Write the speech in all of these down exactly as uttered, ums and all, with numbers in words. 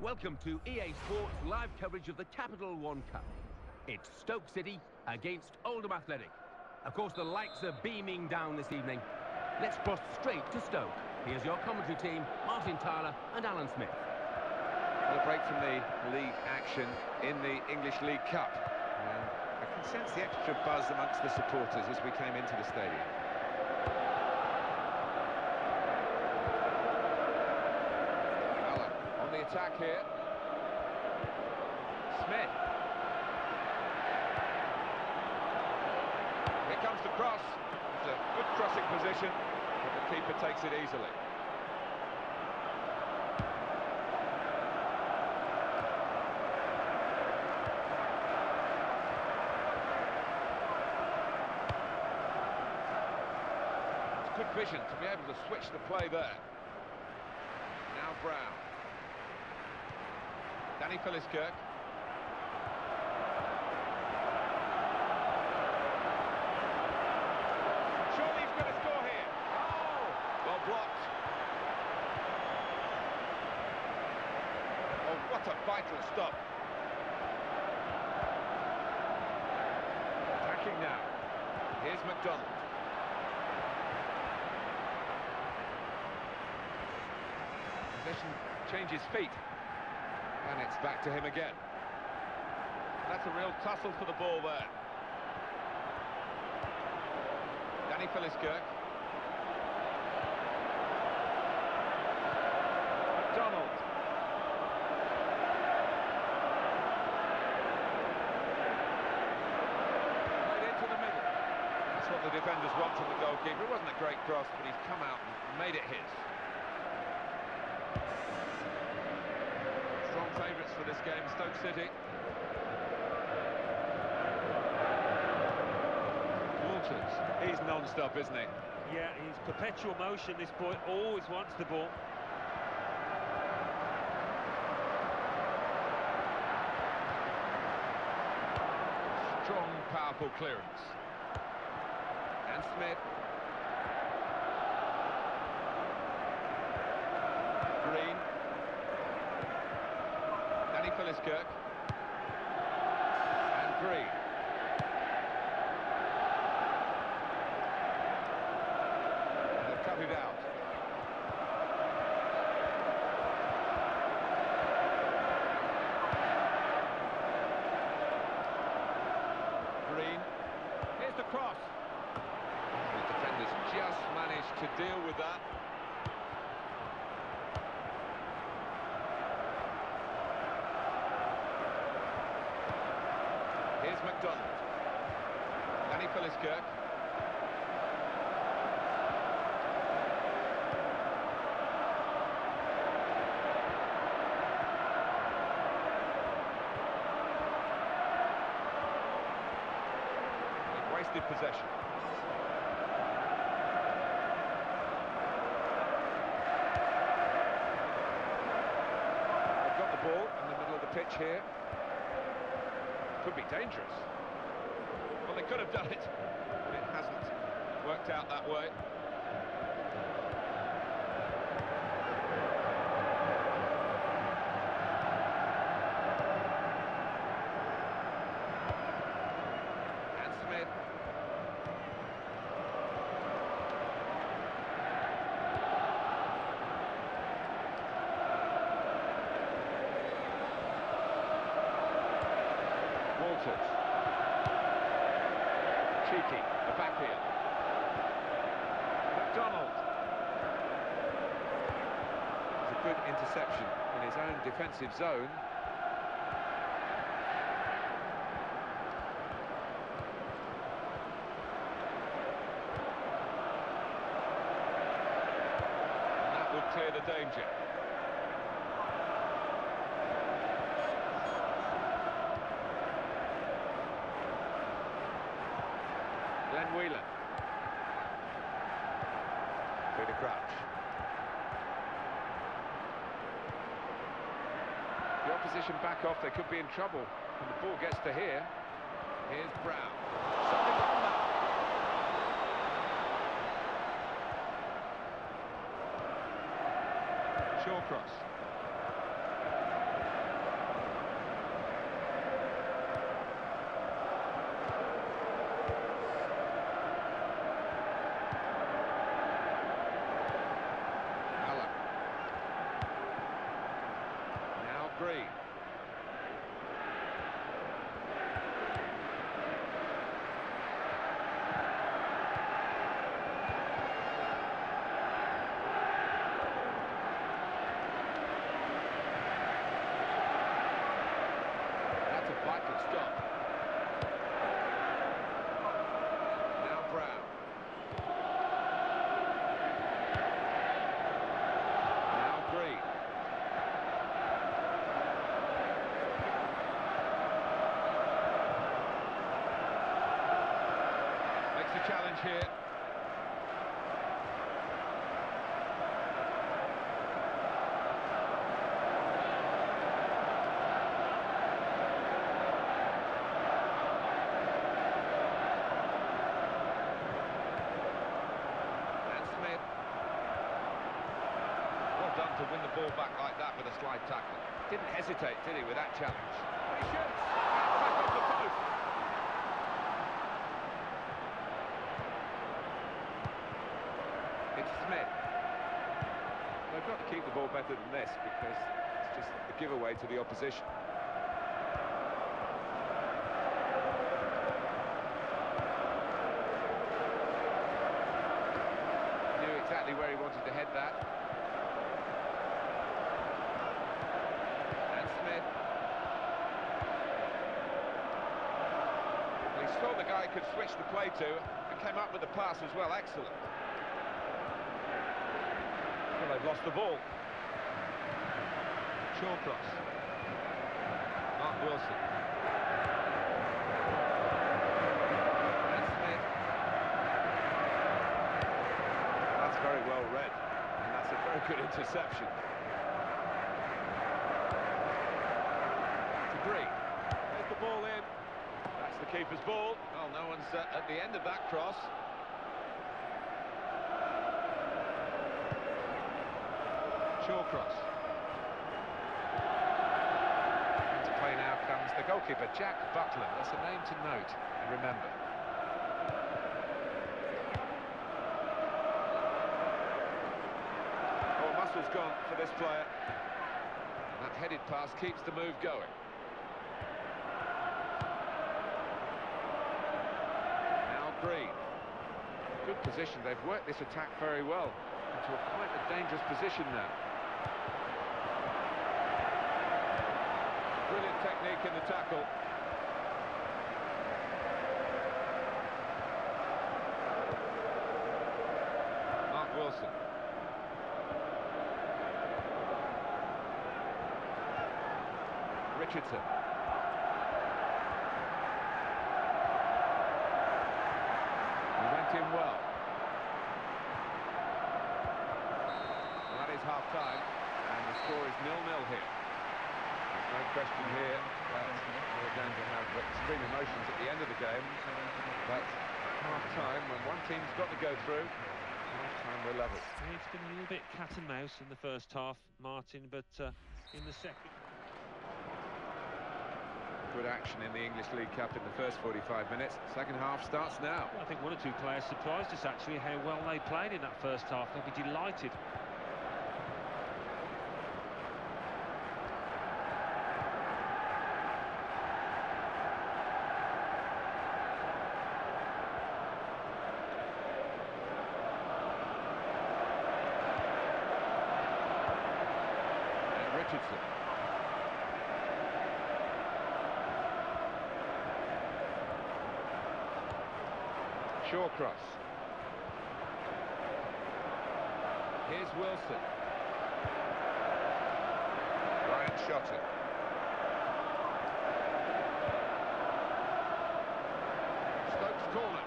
Welcome to E A Sports live coverage of the Capital One Cup. It's Stoke City against Oldham Athletic. Of course, the lights are beaming down this evening. Let's cross straight to Stoke. Here's your commentary team, Martin Tyler and Alan Smith. Well, a break from the league action in the English League Cup. And I can sense the extra buzz amongst the supporters as we came into the stadium. On the attack here. Smith. Here comes the cross. It's a good crossing position, but the keeper takes it easily. It's good vision to be able to switch the play there. Now Brown. Danny Philliskirk. Surely he's going to score here. Oh! Well blocked. Oh, what a vital stop. Attacking now. Here's McDonald. Possession changes feet. And it's back to him again. That's a real tussle for the ball there. Danny Philliskirk. McDonald. Right into the middle. That's what the defenders want from the goalkeeper. It wasn't a great cross, but he's come out and made it his. Favourites for this game, Stoke City. Walters, he's non-stop, isn't he? Yeah, he's perpetual motion, this boy, always wants the ball. Strong, powerful clearance. And Smith. Green. Danny Philliskirk. And Green. And they've cut it out. Green. Here's the cross. The defenders just managed to deal with that. Here's McDonald. Danny Philliskirk. They've wasted possession. They've got the ball in the middle of the pitch here. Could be dangerous. Well, they could have done it, but it hasn't worked out that way. And Smith. Walters. Cheeky, the back heel. McDonald. It's a good interception in his own defensive zone. And that will clear the danger. Glenn Whelan. Peter Crouch. The opposition back off, they could be in trouble when the ball gets to here. Here's Brown. Something on that. Shawcross. Green. That's a vital stop. Now Brown. Now Green. Makes the challenge here. And Smith. Well done to win the ball back like that with a slide tackle. Didn't hesitate, did he, with that challenge? He shoots! Back off the post! It's Smith. They've got to keep the ball better than this because it's just a giveaway to the opposition. Knew exactly where he wanted to head that. And Smith. He saw the guy could switch the play to and came up with the pass as well. Excellent. Well, they've lost the ball. Shawcross. Mark Wilson. And Smith. That's very well read. And that's a very good interception. To Green. There's the ball in. That's the keeper's ball. Well, no one's uh, at the end of that cross. Shawcross. Into play now comes the goalkeeper, Jack Butland. That's a name to note and remember. Oh, muscle's gone for this player. That headed pass keeps the move going. Now Green. Good position. They've worked this attack very well into a quite a dangerous position now. Brilliant technique in the tackle. Mark Wilson. Richardson. He went in well. Well, that is half-time, and the score is nil nil here. No question here that we're going to have extreme emotions at the end of the game, but half-time, when one team's got to go through, half-time we're level. It's been a little bit cat and mouse in the first half, Martin, but uh, in the second... Good action in the English League Cup in the first forty-five minutes. Second half starts now. I think one or two players surprised us, actually, how well they played in that first half. They'll be delighted. Richardson. Shawcross. Here's Wilson. Ryan Shotton. Stokes corner.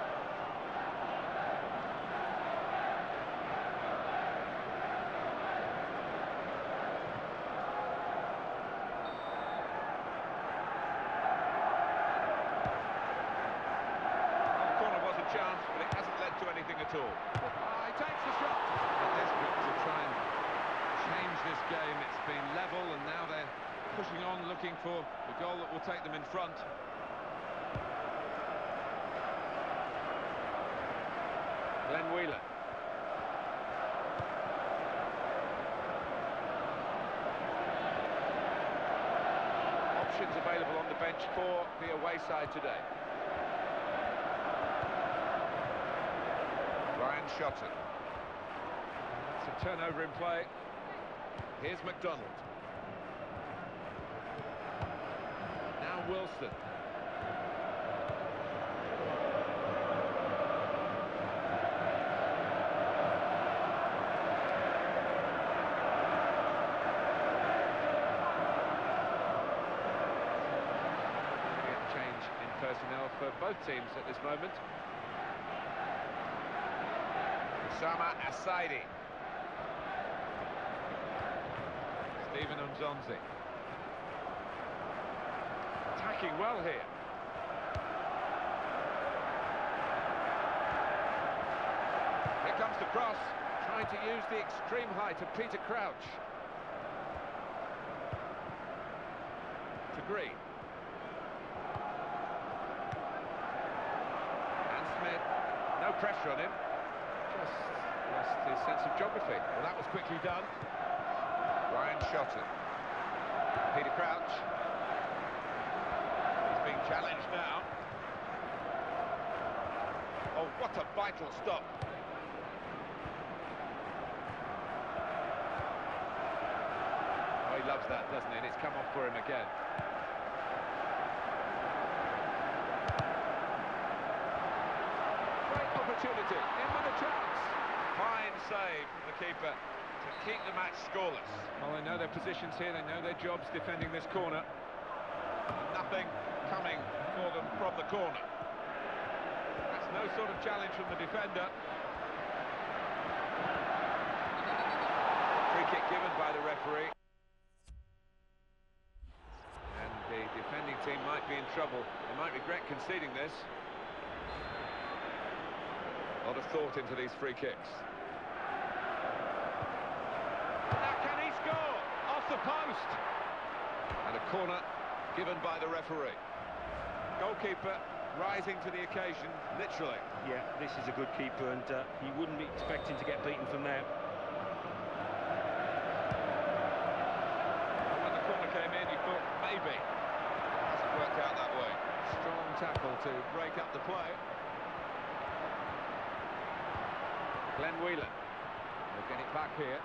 Chance, but it hasn't led to anything at all. Oh, he takes the shot. They're desperate to try and change this game. It's been level, and now they're pushing on, looking for the goal that will take them in front. Glenn Wheeler. options available on the bench for the away side today. Ryan Shotton. It's a turnover in play. Here's McDonald. Now Wilson. Change in personnel for both teams at this moment. Osama Asaidi. Stephen Nzonzi. Attacking well here. Here comes the cross, trying to use the extreme height of Peter Crouch. To Green. And Smith, no pressure on him. Just lost his sense of geography. Well, that was quickly done. Ryan Shotton. Peter Crouch. He's being challenged now. Oh, what a vital stop. Oh, he loves that, doesn't he? And it's come off for him again. Great opportunity. In with a chance. Fine save from the keeper to keep the match scoreless. Well, they know their positions here, they know their jobs defending this corner. Nothing coming for them from the corner. That's no sort of challenge from the defender. Free kick given by the referee. And the defending team might be in trouble. They might regret conceding this. A lot of thought into these free kicks. Score off the post, and a corner given by the referee. Goalkeeper rising to the occasion, literally. Yeah, this is a good keeper, and uh, he wouldn't be expecting to get beaten from there. When the corner came in, he thought maybe. Hasn't worked out that way. Strong tackle to break up the play. Glenn Whelan will get it back here.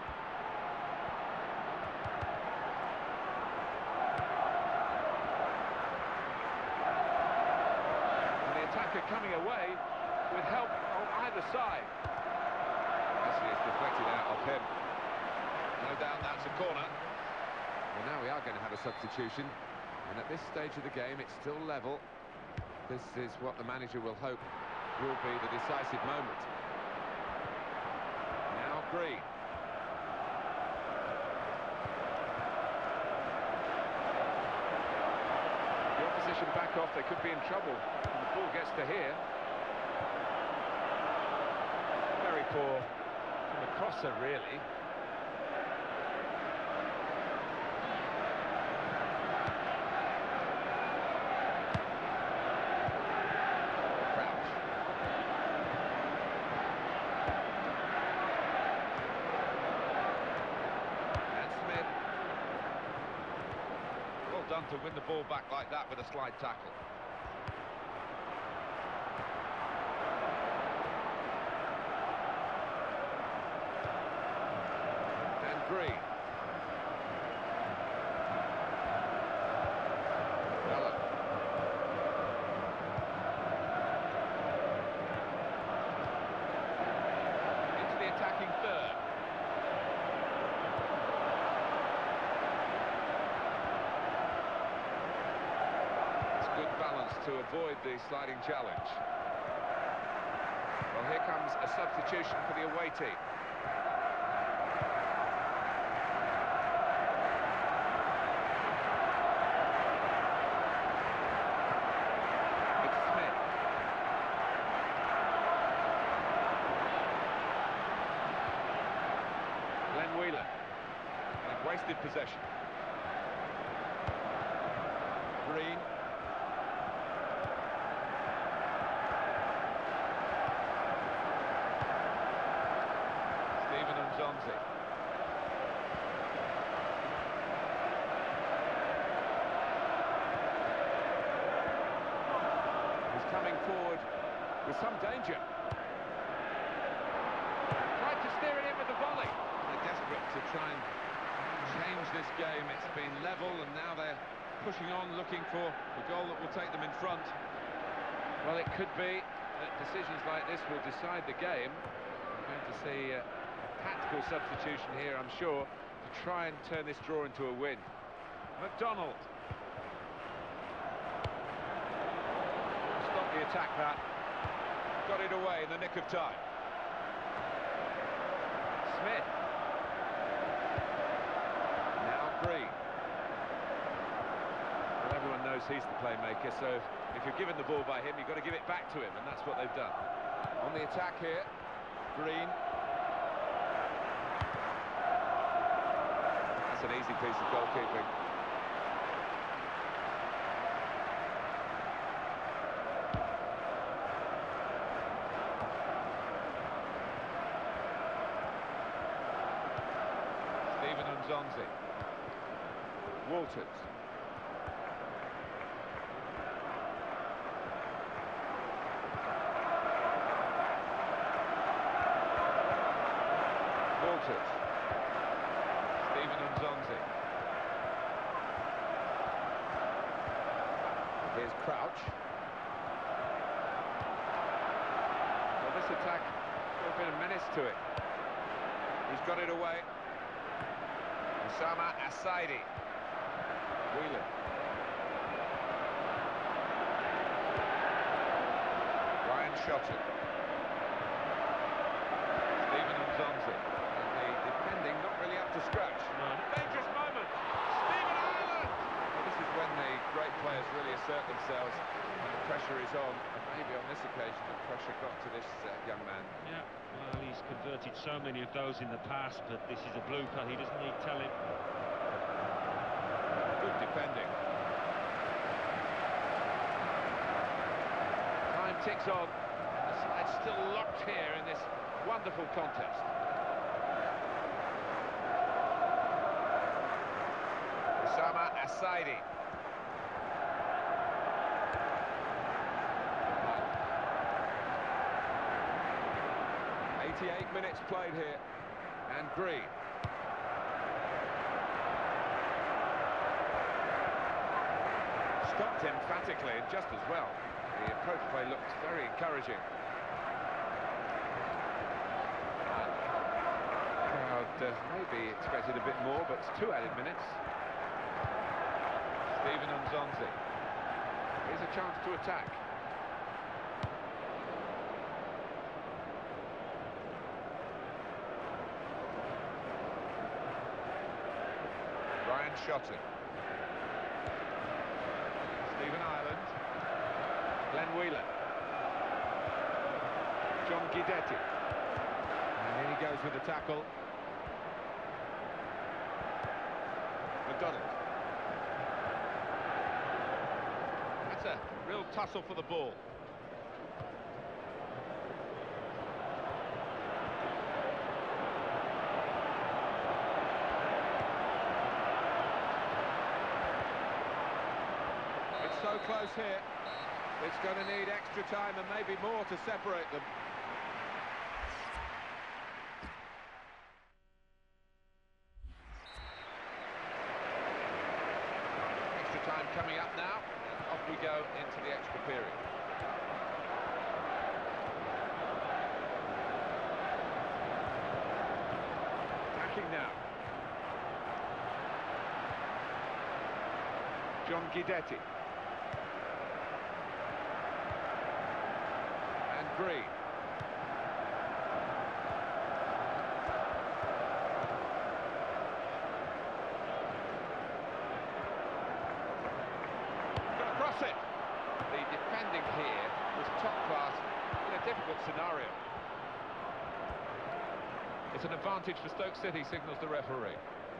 Coming away with help on either side. Actually, it's deflected out of him. No doubt that's a corner. Well, now we are going to have a substitution, and at this stage of the game it's still level. This is what the manager will hope will be the decisive moment. Now Green. The opposition back off, they could be in trouble. The ball gets to here. Very poor from the crosser, really. Crouch. And Smith. Well done to win the ball back like that with a slide tackle. Green. Bella. Into the attacking third. It's good balance to avoid the sliding challenge. Well, here comes a substitution for the away team. Glenn Whelan. They've wasted possession. Green. Stephen Nzonzi. There's some danger. Tried to steer it in with the volley. They're desperate to try and change this game. It's been level, and now they're pushing on, looking for the goal that will take them in front. Well, it could be that decisions like this will decide the game. We're going to see a tactical substitution here, I'm sure, to try and turn this draw into a win. McDonald. Stop the attack, that. Got it away in the nick of time. Smith. Now Green. Well, everyone knows he's the playmaker, so if you're given the ball by him, you've got to give it back to him, and that's what they've done. On the attack here, Green. That's an easy piece of goalkeeping. Stephen Nzonzi. Walters. Walters. Stephen Nzonzi. Here's Crouch. Well, this attack got a bit of menace to it. He's got it away. Osama Assaidi. Whelan. Ryan Shotton. Stephen Nzonzi. And the defending not really up to scratch. No. Dangerous moment. Stephen Ireland! Well, this is when the great players really assert themselves and the pressure is on. And maybe on this occasion the pressure got to this uh, young man. Yeah, well, he's converted so many of those in the past, but this is a blooper. He doesn't need telling. Good defending. Time ticks on. The side's still locked here in this wonderful contest. Osama Assaidi. eighty-eight minutes played here, and Green. Stopped emphatically, and just as well. The approach play looked very encouraging. Crowd uh, maybe expected a bit more, but it's two added minutes. Stephen Nzonzi. Here's a chance to attack. Ryan Shotton. Stephen Ireland. Glenn Whelan. John Guidetti. And in he goes with the tackle. McDonald. That's a real tussle for the ball. So close here. It's going to need extra time and maybe more to separate them. Extra time coming up now, and off we go into the extra period. Attacking now. John Guidetti. Green. Gonna cross it. The defending here was top class in a difficult scenario. It's an advantage for Stoke City, signals the referee.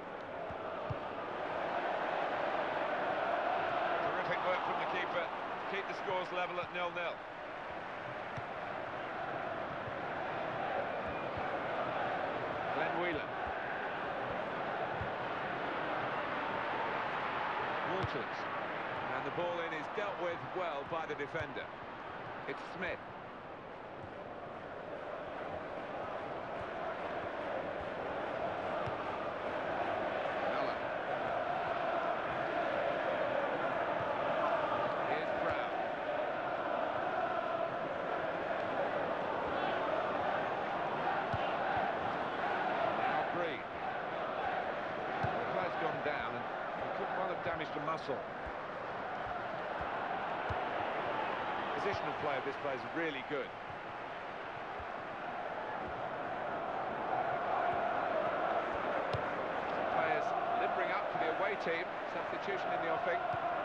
Terrific work from the keeper to keep the scores level at nil nil. Whelan. Walters. And the ball in is dealt with well by the defender. It's Smith. muscle. Positional play of this player is really good. Players limbering up for the away team. Substitution in the offing.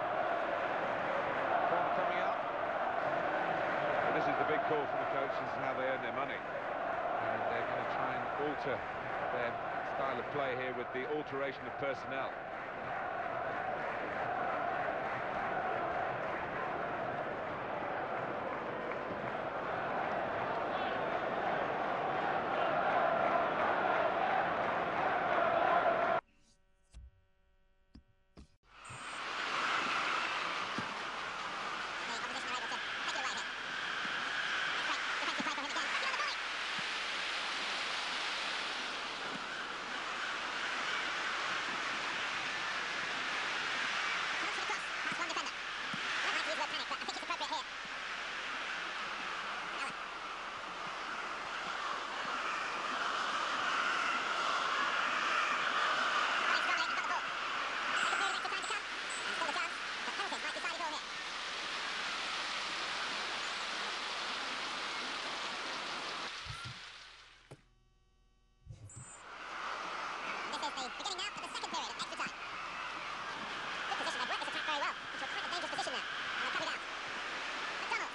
Corner coming out. Well, this is the big call from the coach. This is how they earn their money. And they're going to try and alter their style of play here with the alteration of personnel. Beginning now of the second period of extra time. Good position, they've worked this attack very well. Into a quite a dangerous position there. And they're coming out. McDonald.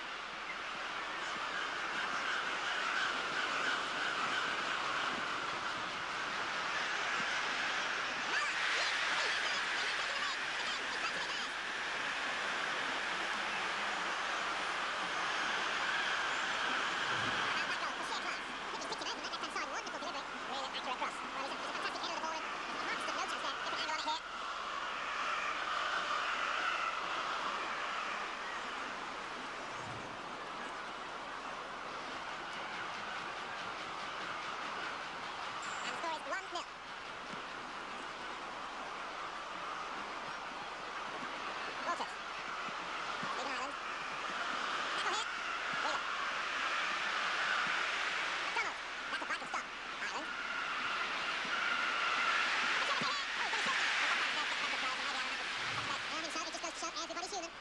Everybody's human.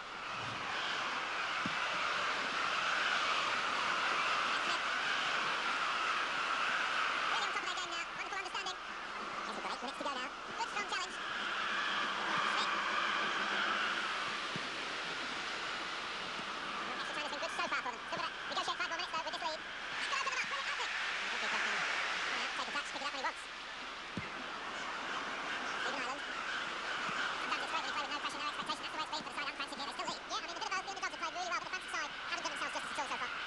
Really on top of their game now. Wonderful understanding. Yes, we've got eight minutes to go now. Good strong challenge. Smith. Extra time has been good so far for them. Still got to negotiate five more minutes though with this lead. That could open them up. Brilliant opening. I think he's got him. Take a touch, pick it up when he wants. Stephen Ireland. Sometimes it's great when you play with no pressure, no expectation. That's the way it's been for the side I'm fancying here. They still lead. Yeah, I mean, a bit of both. The underdogs have played really well, but the fancy side haven't done themselves justice at all so far.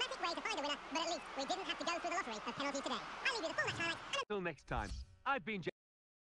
Till next time, I've been James.